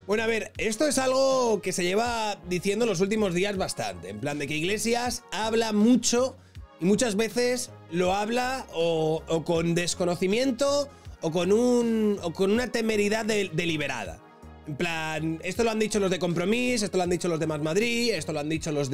Bueno, a ver, esto es algo que se lleva diciendo en los últimos días bastante. En plan de que Iglesias habla mucho y muchas veces lo habla o con desconocimiento o con una temeridad deliberada. En plan, esto lo han dicho los de Compromís, esto lo han dicho los de Más Madrid, esto lo han dicho los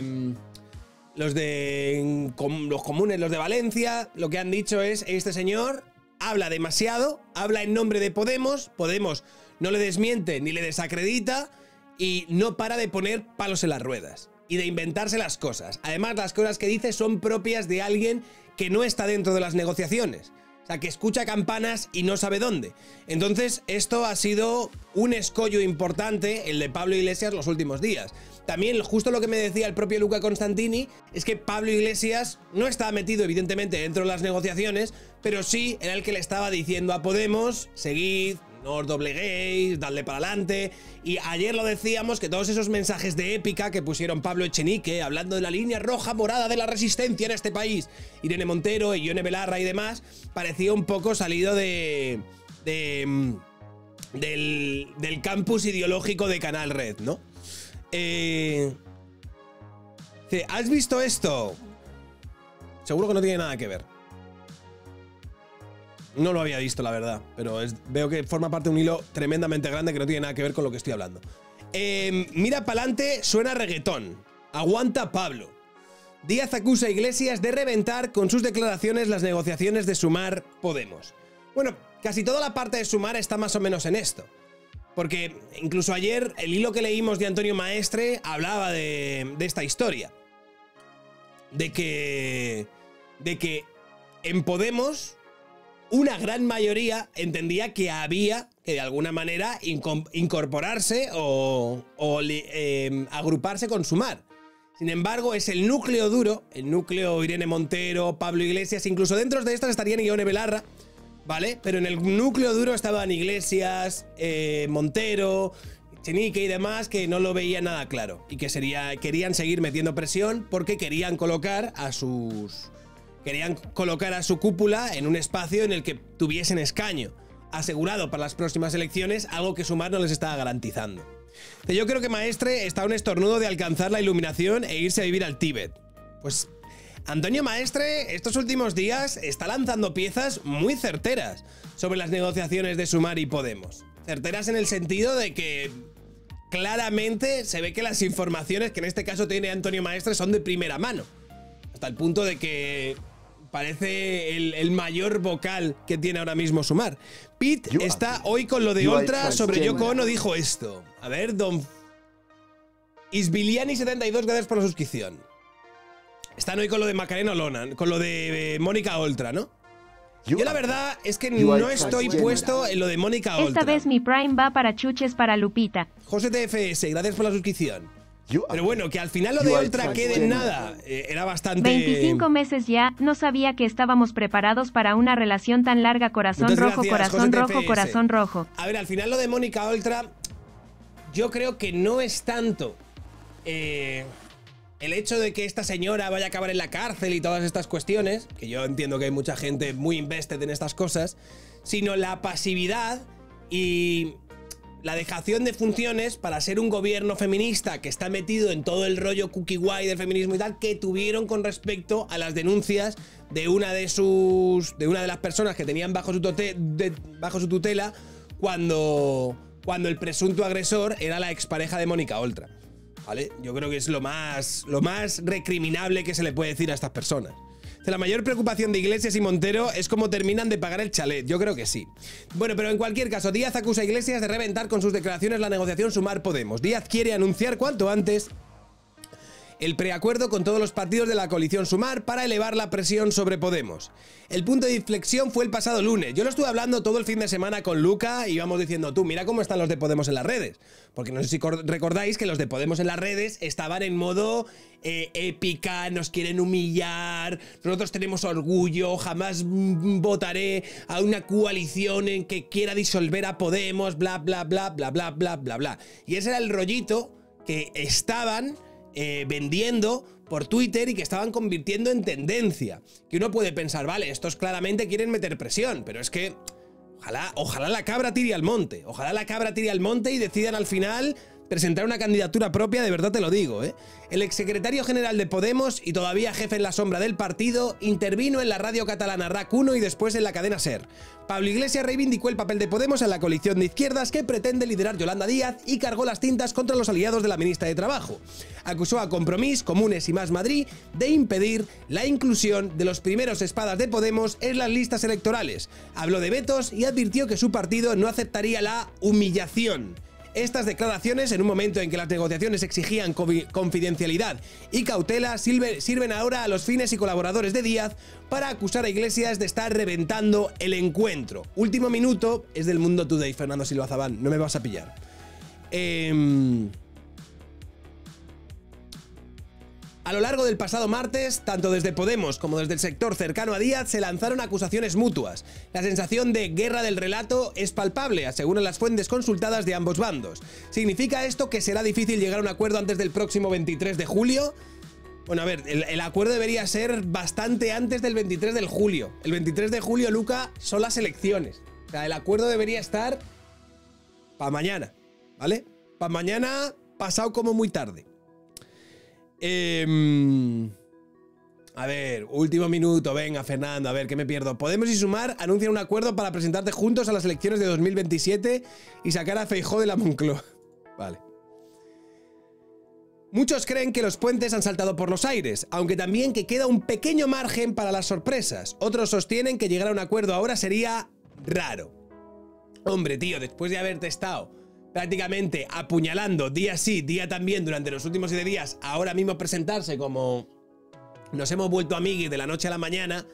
comunes, los de Valencia. Lo que han dicho es, este señor habla demasiado, habla en nombre de Podemos, Podemos no le desmiente ni le desacredita y no para de poner palos en las ruedas y de inventarse las cosas. Además, las cosas que dice son propias de alguien que no está dentro de las negociaciones. O sea, que escucha campanas y no sabe dónde. Entonces, esto ha sido un escollo importante, el de Pablo Iglesias, los últimos días. También, justo lo que me decía el propio Luca Constantini, es que Pablo Iglesias no estaba metido, evidentemente, dentro de las negociaciones, pero sí era el que le estaba diciendo a Podemos, seguid, no os dobleguéis, dadle para adelante. Y ayer lo decíamos, que todos esos mensajes de épica que pusieron Pablo Echenique, hablando de la línea roja morada de la resistencia en este país, Irene Montero y Ione Belarra y demás, parecía un poco salido del campus ideológico de Canal Red, ¿no? ¿Has visto esto? Seguro que no tiene nada que ver. No lo había visto, la verdad, pero veo que forma parte de un hilo tremendamente grande que no tiene nada que ver con lo que estoy hablando. Mira pa'lante, suena reggaetón. Aguanta Pablo. Díaz acusa a Iglesias de reventar con sus declaraciones las negociaciones de Sumar Podemos. Bueno, casi toda la parte de Sumar está más o menos en esto. Porque incluso ayer el hilo que leímos de Antonio Maestre hablaba de esta historia. De que en Podemos una gran mayoría entendía que había que de alguna manera incorporarse o agruparse con Sumar. Sin embargo, es el núcleo duro, el núcleo Irene Montero, Pablo Iglesias, incluso dentro de estas estarían Ione Belarra, ¿vale? Pero en el núcleo duro estaban Iglesias, Montero, Echenique y demás, que no lo veían nada claro y que querían seguir metiendo presión porque querían colocar a su cúpula en un espacio en el que tuviesen escaño asegurado para las próximas elecciones, algo que Sumar no les estaba garantizando. Yo creo que Maestre está a un estornudo de alcanzar la iluminación e irse a vivir al Tíbet. Pues Antonio Maestre estos últimos días está lanzando piezas muy certeras sobre las negociaciones de Sumar y Podemos. Certeras en el sentido de que claramente se ve que las informaciones que en este caso tiene Antonio Maestre son de primera mano. Hasta el punto de que parece el mayor vocal que tiene ahora mismo Sumar. Pete está hoy con lo de Oltra sobre Yoko Ono, dijo esto. A ver, don Isbiliani72, gracias por la suscripción. Están hoy con lo de Macarena Olona, con lo de Mónica Oltra, ¿no? Yo la verdad es que no estoy puesto en lo de Mónica Oltra. Esta vez mi Prime va para chuches para Lupita. José TFS, gracias por la suscripción. Pero bueno, que al final lo de Oltra quede en nada, era bastante... 25 meses ya, no sabía que estábamos preparados para una relación tan larga. Corazón rojo, corazón rojo, corazón rojo. A ver, al final lo de Mónica Oltra, yo creo que no es tanto el hecho de que esta señora vaya a acabar en la cárcel y todas estas cuestiones, que yo entiendo que hay mucha gente muy invested en estas cosas, sino la pasividad y la dejación de funciones para ser un gobierno feminista que está metido en todo el rollo cookie guay del feminismo y tal, que tuvieron con respecto a las denuncias de una de las personas que tenían bajo su tutela cuando el presunto agresor era la expareja de Mónica Oltra, ¿vale? Yo creo que es lo más recriminable que se le puede decir a estas personas. La mayor preocupación de Iglesias y Montero es cómo terminan de pagar el chalet. Yo creo que sí. Bueno, pero en cualquier caso, Díaz acusa a Iglesias de reventar con sus declaraciones la negociación Sumar Podemos. Díaz quiere anunciar cuanto antes el preacuerdo con todos los partidos de la coalición Sumar para elevar la presión sobre Podemos. El punto de inflexión fue el pasado lunes. Yo lo estuve hablando todo el fin de semana con Luca y íbamos diciendo, tú, mira cómo están los de Podemos en las redes. Porque no sé si recordáis que los de Podemos en las redes estaban en modo épica, nos quieren humillar, nosotros tenemos orgullo, jamás votaré a una coalición en que quiera disolver a Podemos, bla, bla, bla, bla, bla, bla, bla, bla. Y ese era el rollito que estaban vendiendo por Twitter y que estaban convirtiendo en tendencia. Que uno puede pensar, vale, estos claramente quieren meter presión, pero es que Ojalá la cabra tire al monte. Ojalá la cabra tire al monte y decidan al final presentar una candidatura propia, de verdad te lo digo, ¿eh? El exsecretario general de Podemos y todavía jefe en la sombra del partido intervino en la radio catalana RAC1 y después en la cadena SER. Pablo Iglesias reivindicó el papel de Podemos en la coalición de izquierdas que pretende liderar Yolanda Díaz y cargó las tintas contra los aliados de la ministra de Trabajo. Acusó a Compromís, Comunes y Más Madrid de impedir la inclusión de los primeros espadas de Podemos en las listas electorales. Habló de vetos y advirtió que su partido no aceptaría la humillación. Estas declaraciones, en un momento en que las negociaciones exigían confidencialidad y cautela, sirven ahora a los fines y colaboradores de Díaz para acusar a Iglesias de estar reventando el encuentro. Último minuto, es del Mundo Today, Fernando Silva Zabán, no me vas a pillar. A lo largo del pasado martes, tanto desde Podemos como desde el sector cercano a Díaz se lanzaron acusaciones mutuas. La sensación de guerra del relato es palpable, aseguran las fuentes consultadas de ambos bandos. ¿Significa esto que será difícil llegar a un acuerdo antes del próximo 23 de julio? Bueno, a ver, el acuerdo debería ser bastante antes del 23 de julio. El 23 de julio, Luca, son las elecciones. O sea, el acuerdo debería estar para mañana, ¿vale? Para mañana, pasado como muy tarde. A ver, último minuto, venga Fernando, a ver, ¿qué me pierdo? Podemos y Sumar anuncian un acuerdo para presentarte juntos a las elecciones de 2027 y sacar a Feijóo de la Moncloa. Vale. Muchos creen que los puentes han saltado por los aires, aunque también que queda un pequeño margen para las sorpresas. Otros sostienen que llegar a un acuerdo ahora sería raro. Hombre, tío, después de haberte estado prácticamente apuñalando día sí, día también durante los últimos 7 días, ahora mismo presentarse como nos hemos vuelto amiguis de la noche a la mañana,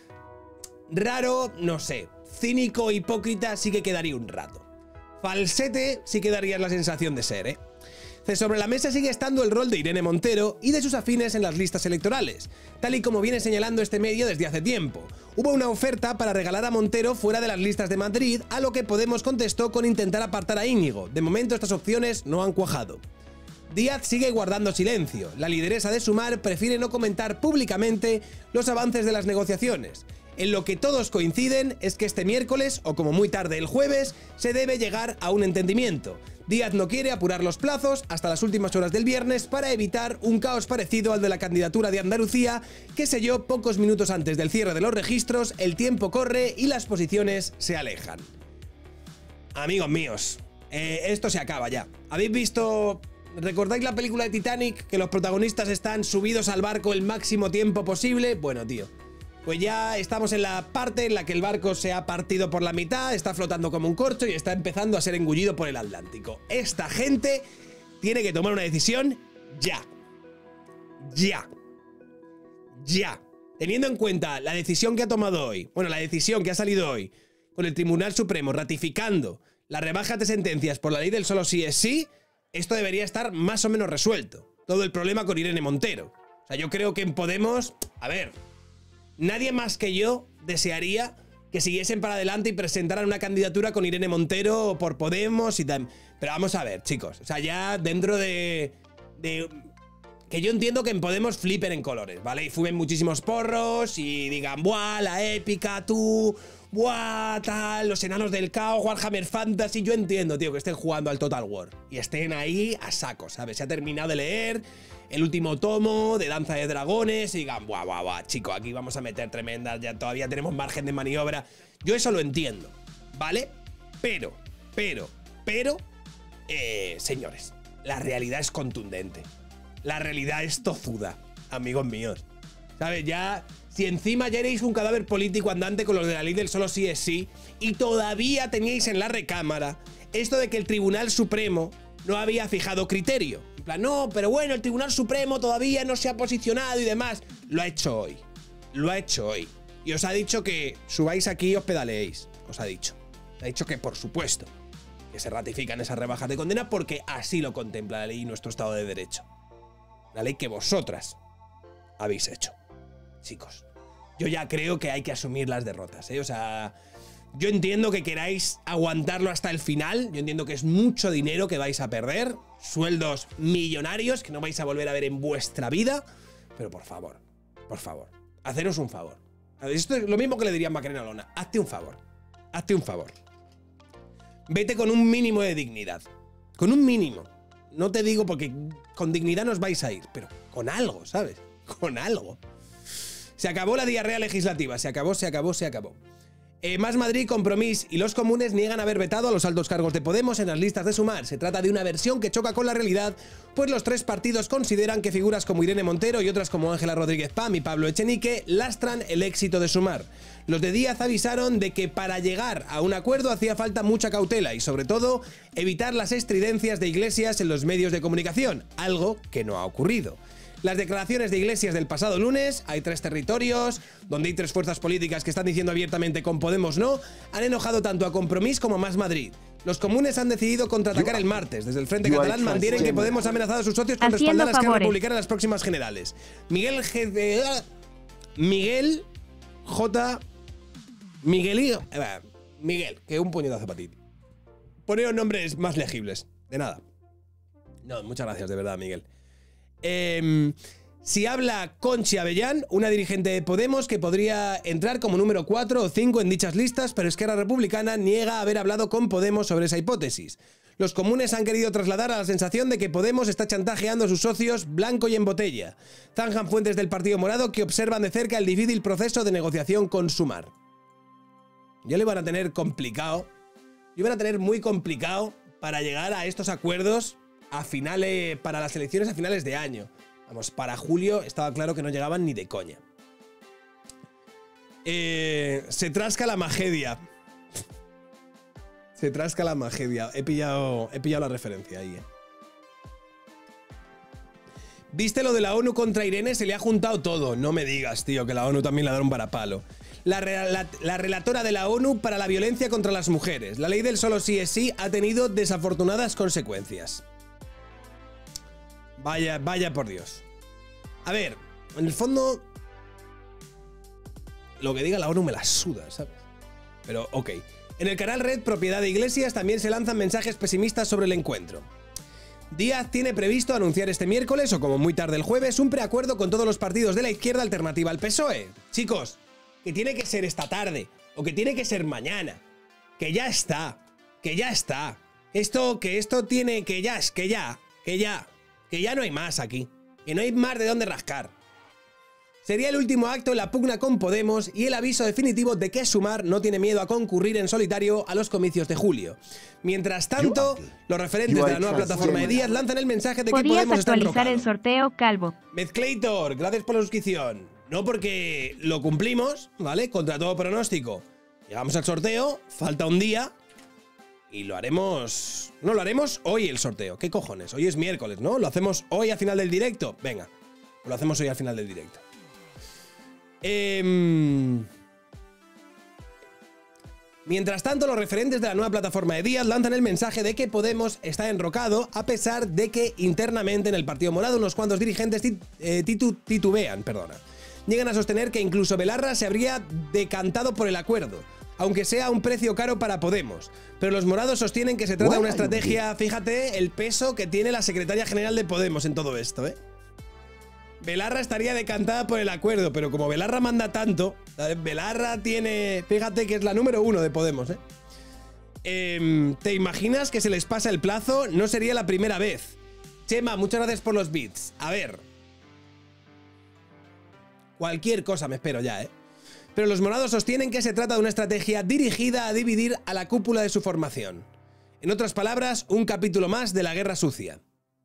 raro, no sé, cínico, hipócrita, sí que quedaría un rato. Falsete sí que darías la sensación de ser, ¿eh? Sobre la mesa sigue estando el rol de Irene Montero y de sus afines en las listas electorales, tal y como viene señalando este medio desde hace tiempo. Hubo una oferta para regalar a Montero fuera de las listas de Madrid, a lo que Podemos contestó con intentar apartar a Íñigo. De momento estas opciones no han cuajado. Díaz sigue guardando silencio. La lideresa de Sumar prefiere no comentar públicamente los avances de las negociaciones. En lo que todos coinciden es que este miércoles, o como muy tarde el jueves, se debe llegar a un entendimiento. Díaz no quiere apurar los plazos hasta las últimas horas del viernes para evitar un caos parecido al de la candidatura de Andalucía, que selló pocos minutos antes del cierre de los registros. El tiempo corre y las posiciones se alejan. Amigos míos, esto se acaba ya. ¿Habéis visto? ¿Recordáis la película de Titanic? Que los protagonistas están subidos al barco el máximo tiempo posible. Bueno, tío, pues ya estamos en la parte en la que el barco se ha partido por la mitad, está flotando como un corcho y está empezando a ser engullido por el Atlántico. Esta gente tiene que tomar una decisión ya. Ya. Ya. Teniendo en cuenta la decisión que ha tomado hoy, bueno, la decisión que ha salido hoy con el Tribunal Supremo ratificando la rebaja de sentencias por la ley del solo sí es sí, esto debería estar más o menos resuelto. Todo el problema con Irene Montero. O sea, yo creo que en Podemos, a ver, nadie más que yo desearía que siguiesen para adelante y presentaran una candidatura con Irene Montero por Podemos y tal. Pero vamos a ver, chicos. O sea, ya dentro de que yo entiendo que en Podemos flipen en colores, ¿vale? Y fumen muchísimos porros y digan, ¡buah, la épica, tú! ¡Buah, tal! Los enanos del caos, Warhammer Fantasy. Yo entiendo, tío, que estén jugando al Total War y estén ahí a saco, ¿sabes? Se ha terminado de leer el último tomo de Danza de Dragones y digan, buah, buah, buah, chico, aquí vamos a meter tremendas, ya todavía tenemos margen de maniobra. Yo eso lo entiendo, ¿vale? Pero, señores, la realidad es contundente. La realidad es tozuda, amigos míos. ¿Sabes? Ya, si encima ya erais un cadáver político andante con los de la ley del solo sí es sí, y todavía teníais en la recámara esto de que el Tribunal Supremo no había fijado criterio. En plan, no, pero bueno, el Tribunal Supremo todavía no se ha posicionado y demás. Lo ha hecho hoy. Lo ha hecho hoy. Y os ha dicho que subáis aquí y os pedaleéis. Os ha dicho. Os ha dicho que, por supuesto, que se ratifican esas rebajas de condena porque así lo contempla la ley y nuestro Estado de Derecho. La ley que vosotras habéis hecho. Chicos, yo ya creo que hay que asumir las derrotas, ¿eh? O sea, yo entiendo que queráis aguantarlo hasta el final. Yo entiendo que es mucho dinero que vais a perder. Sueldos millonarios que no vais a volver a ver en vuestra vida. Pero por favor, haceros un favor. Esto es lo mismo que le diría a Macarena Olona. Hazte un favor. Hazte un favor. vete con un mínimo de dignidad. Con un mínimo. No te digo porque con dignidad nos vais a ir, pero con algo, ¿sabes? Con algo. Se acabó la diarrea legislativa. Se acabó. Más Madrid, Compromís y los comunes niegan haber vetado a los altos cargos de Podemos en las listas de Sumar. Se trata de una versión que choca con la realidad, pues los tres partidos consideran que figuras como Irene Montero y otras como Ángela Rodríguez Pam y Pablo Echenique lastran el éxito de Sumar. Los de Díaz avisaron de que para llegar a un acuerdo hacía falta mucha cautela y, sobre todo, evitar las estridencias de Iglesias en los medios de comunicación, algo que no ha ocurrido. Las declaraciones de Iglesias del pasado lunes, hay 3 territorios, donde hay 3 fuerzas políticas que están diciendo abiertamente con Podemos no, han enojado tanto a Compromís como a Más Madrid. Los comunes han decidido contraatacar el martes. Desde el Frente Catalán mantienen que Podemos ha amenazado a sus socios con respaldar a la Esquerra Republicana en las próximas generales. Miguel, que un puñetazo para ti. Poneos nombres más legibles. De nada. No, muchas gracias, de verdad, Miguel. Si habla Conchi Avellán, una dirigente de Podemos que podría entrar como número 4 o 5 en dichas listas, pero Esquerra Republicana niega haber hablado con Podemos sobre esa hipótesis. Los comunes han querido trasladar a la sensación de que Podemos está chantajeando a sus socios blanco y en botella. Zanjan fuentes del Partido Morado que observan de cerca el difícil proceso de negociación con Sumar. Ya lo iban a tener complicado. Iban a tener muy complicado para llegar a estos acuerdos a finales, para las elecciones a finales de año. Vamos, para julio estaba claro que no llegaban ni de coña. Se trasca la magedia. Se trasca la magedia. He pillado la referencia ahí. ¿Viste lo de la ONU contra Irene? Se le ha juntado todo. No me digas, tío, que la ONU también le da un varapalo. La relatora de la ONU para la violencia contra las mujeres. La ley del solo sí es sí ha tenido desafortunadas consecuencias. Vaya por Dios. A ver, en el fondo, lo que diga la ONU me la suda, ¿sabes? Pero, ok. En el canal Red, propiedad de Iglesias, también se lanzan mensajes pesimistas sobre el encuentro. Díaz tiene previsto anunciar este miércoles, o como muy tarde el jueves, un preacuerdo con todos los partidos de la izquierda alternativa al PSOE. Chicos, que tiene que ser esta tarde, o que tiene que ser mañana. Que ya está. Que ya no hay más aquí. Que no hay más de dónde rascar. Sería el último acto en la pugna con Podemos y el aviso definitivo de que Sumar no tiene miedo a concurrir en solitario a los comicios de julio. Mientras tanto, los referentes de la nueva plataforma de Díaz lanzan el mensaje de que Podemos está enrocado. Actualizar el sorteo, Calvo. Mezclator, gracias por la suscripción. No porque lo cumplimos, ¿vale? Contra todo pronóstico. Llegamos al sorteo, falta un día y lo haremos... No, lo haremos hoy el sorteo. ¿Qué cojones? Hoy es miércoles, ¿no? ¿Lo hacemos hoy al final del directo? Venga, lo hacemos hoy al final del directo. Mientras tanto, los referentes de la nueva plataforma de Díaz lanzan el mensaje de que Podemos está enrocado, a pesar de que internamente en el Partido Morado unos cuantos dirigentes titubean. Llegan a sostener que incluso Belarra se habría decantado por el acuerdo, aunque sea a un precio caro para Podemos. Pero los morados sostienen que se trata de una estrategia. Fíjate el peso que tiene la secretaria general de Podemos en todo esto, ¿eh? Belarra estaría decantada por el acuerdo, pero como Belarra manda tanto, ¿sabes? Belarra tiene... Fíjate que es la número 1 de Podemos, ¿eh? ¿Te imaginas que se les pasa el plazo? No sería la primera vez. Chema, muchas gracias por los bits. A ver. Cualquier cosa me espero ya, ¿eh? Pero los morados sostienen que se trata de una estrategia dirigida a dividir a la cúpula de su formación. En otras palabras, un capítulo más de la guerra sucia.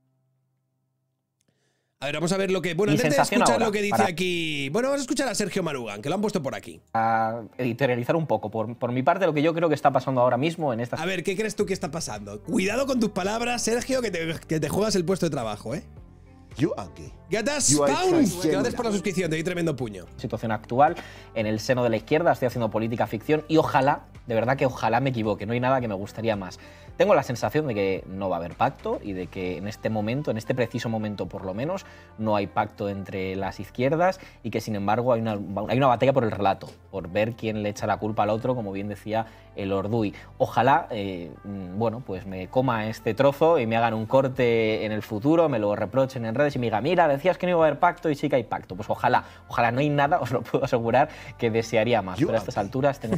A ver, vamos a ver lo que... Bueno, antes de escuchar ahora, lo que dice aquí... Bueno, vamos a escuchar a Sergio Marugan, que lo han puesto por aquí. A editorializar un poco, por mi parte, lo que yo creo que está pasando ahora mismo en esta... A ver, ¿qué crees tú que está pasando? Cuidado con tus palabras, Sergio, que te juegas el puesto de trabajo, ¿eh? Gatas Pounds, gracias por la suscripción, te doy tremendo puño. Situación actual en el seno de la izquierda, estoy haciendo política ficción y ojalá, de verdad que ojalá me equivoque, no hay nada que me gustaría más. Tengo la sensación de que no va a haber pacto y de que en este momento, en este preciso momento por lo menos, no hay pacto entre las izquierdas y que sin embargo hay una batalla por el relato, por ver quién le echa la culpa al otro, como bien decía el Orduy. Ojalá, bueno, pues me coma este trozo y me hagan un corte en el futuro, me lo reprochen en redes y me diga, mira, decías que no iba a haber pacto y sí que hay pacto. Pues ojalá no hay nada, os lo puedo asegurar, que desearía más. Pero a estas alturas tengo...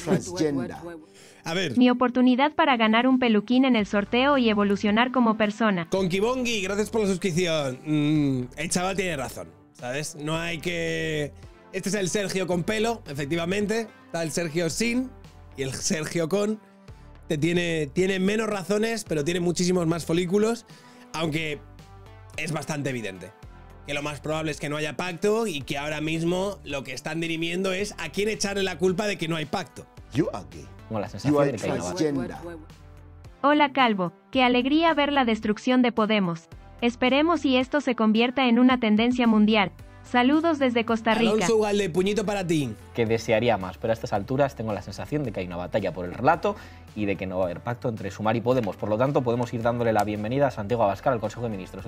A ver. Mi oportunidad para ganar un peluquín en el sorteo y evolucionar como persona. Konkibongi, gracias por la suscripción. El chaval tiene razón, ¿sabes? No hay que... Este es el Sergio con pelo, efectivamente. Está el Sergio sin y el Sergio con. Tiene menos razones, pero tiene muchísimos más folículos. Aunque es bastante evidente que lo más probable es que no haya pacto y que ahora mismo lo que están dirimiendo es a quién echarle la culpa de que no hay pacto. Tengo la sensación de que hay una batalla. Hola Calvo, qué alegría ver la destrucción de Podemos. Esperemos y esto se convierta en una tendencia mundial. Saludos desde Costa Rica. Alonso Ugalde, puñito para ti. Que desearía más, pero a estas alturas tengo la sensación de que hay una batalla por el relato y de que no va a haber pacto entre Sumar y Podemos. Por lo tanto, podemos ir dándole la bienvenida a Santiago Abascal al Consejo de Ministros.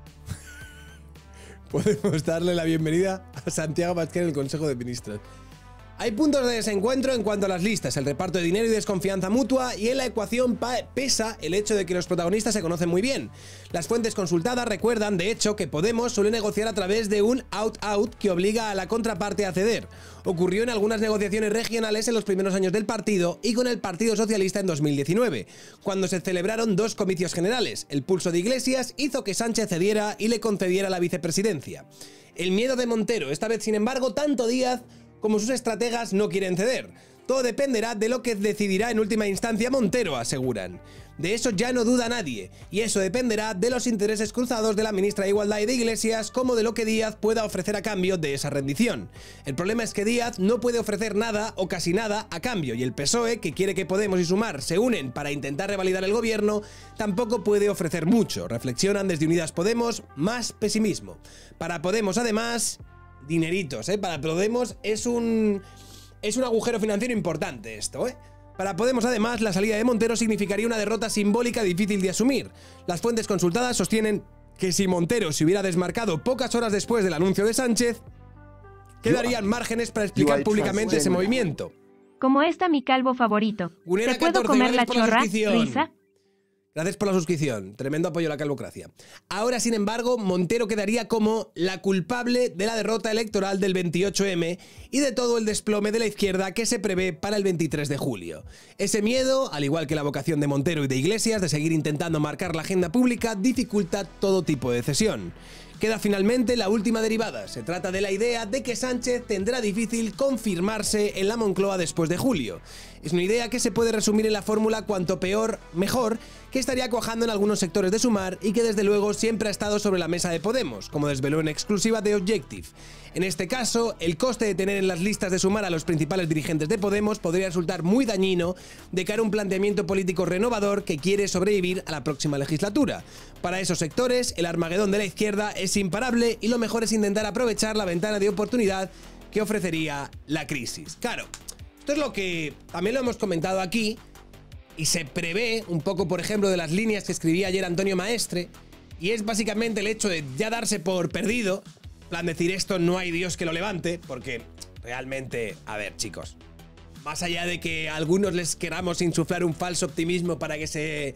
Podemos darle la bienvenida a Santiago Abascal en el Consejo de Ministros. Hay puntos de desencuentro en cuanto a las listas, el reparto de dinero y desconfianza mutua, y en la ecuación pesa el hecho de que los protagonistas se conocen muy bien. Las fuentes consultadas recuerdan, de hecho, que Podemos suele negociar a través de un out-out que obliga a la contraparte a ceder. Ocurrió en algunas negociaciones regionales en los primeros años del partido y con el Partido Socialista en 2019, cuando se celebraron 2 comicios generales. El pulso de Iglesias hizo que Sánchez cediera y le concediera la vicepresidencia. El miedo de Montero, esta vez sin embargo, tanto Díaz como sus estrategas no quieren ceder. Todo dependerá de lo que decidirá en última instancia Montero, aseguran. De eso ya no duda nadie, y eso dependerá de los intereses cruzados de la ministra de Igualdad y de Iglesias, como de lo que Díaz pueda ofrecer a cambio de esa rendición. El problema es que Díaz no puede ofrecer nada o casi nada a cambio, y el PSOE, que quiere que Podemos y Sumar se unen para intentar revalidar el gobierno, tampoco puede ofrecer mucho. Reflexionan desde Unidas Podemos, más pesimismo. Para Podemos, además, dineritos, Para Podemos es un agujero financiero importante esto, Para Podemos, además, la salida de Montero significaría una derrota simbólica difícil de asumir. Las fuentes consultadas sostienen que si Montero se hubiera desmarcado pocas horas después del anuncio de Sánchez, quedarían márgenes para explicar públicamente ese movimiento. Como está mi calvo favorito. Gunera ¿Te puedo 14, comer la gracias por la chorra, suscripción. Risa? Gracias por la suscripción. Tremendo apoyo a la calvocracia. Ahora, sin embargo, Montero quedaría como la culpable de la derrota electoral del 28M y de todo el desplome de la izquierda que se prevé para el 23 de julio. Ese miedo, al igual que la vocación de Montero y de Iglesias de seguir intentando marcar la agenda pública, dificulta todo tipo de cesión. Queda finalmente la última derivada. Se trata de la idea de que Sánchez tendrá difícil confirmarse en la Moncloa después de julio. Es una idea que se puede resumir en la fórmula cuanto peor, mejor, que estaría cuajando en algunos sectores de Sumar y que desde luego siempre ha estado sobre la mesa de Podemos, como desveló en exclusiva de Objective. En este caso, el coste de tener en las listas de Sumar a los principales dirigentes de Podemos podría resultar muy dañino de cara a un planteamiento político renovador que quiere sobrevivir a la próxima legislatura. Para esos sectores, el Armagedón de la izquierda es imparable y lo mejor es intentar aprovechar la ventana de oportunidad que ofrecería la crisis. Claro, esto es lo que también lo hemos comentado aquí y se prevé un poco, por ejemplo, de las líneas que escribía ayer Antonio Maestre, y es básicamente el hecho de ya darse por perdido, en plan decir esto no hay Dios que lo levante, porque realmente, a ver chicos, más allá de que a algunos les queramos insuflar un falso optimismo para que se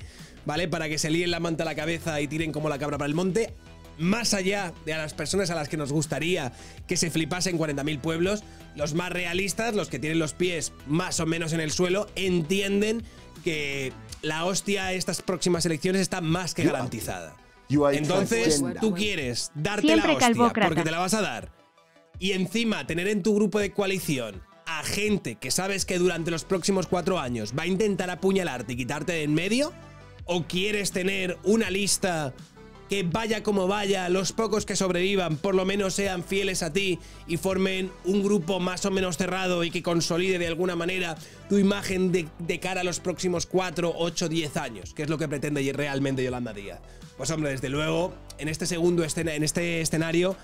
líen la manta a la cabeza y tiren como la cabra para el monte, más allá de a las personas a las que nos gustaría que se flipasen 40.000 pueblos, los más realistas, los que tienen los pies más o menos en el suelo, entienden que la hostia a estas próximas elecciones está más que garantizada. Entonces, tú quieres darte Siempre la hostia calvócrata, porque te la vas a dar y encima tener en tu grupo de coalición a gente que sabes que durante los próximos 4 años va a intentar apuñalarte y quitarte de en medio, o quieres tener una lista que vaya como vaya, los pocos que sobrevivan por lo menos sean fieles a ti y formen un grupo más o menos cerrado y que consolide de alguna manera tu imagen de cara a los próximos 4, 8, 10 años, que es lo que pretende realmente Yolanda Díaz. Pues hombre, desde luego, en este escenario,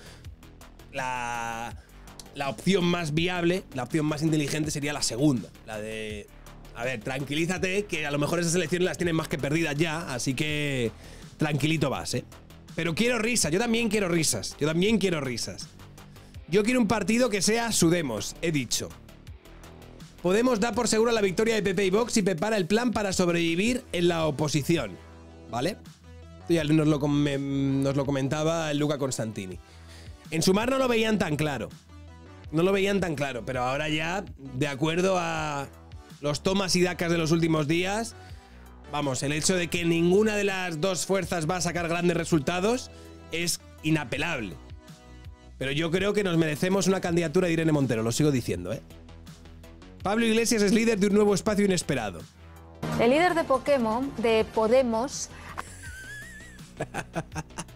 la opción más viable, la opción más inteligente sería la segunda, la de... A ver, tranquilízate, que a lo mejor esas elecciones las tienen más que perdidas ya, así que tranquilito vas, Pero quiero risas, yo también quiero risas, Yo quiero un partido que sea Sudemos, he dicho. Podemos dar por segura la victoria de PP y Vox y prepara el plan para sobrevivir en la oposición, ¿vale? Ya nos lo comentaba Luca Constantini. En Sumar no lo veían tan claro. No lo veían tan claro, pero ahora ya, de acuerdo a los tomas y dacas de los últimos días, vamos, el hecho de que ninguna de las dos fuerzas va a sacar grandes resultados es inapelable. Pero yo creo que nos merecemos una candidatura de Irene Montero, lo sigo diciendo, ¿eh? Pablo Iglesias es líder de un nuevo espacio inesperado. El líder de Podemos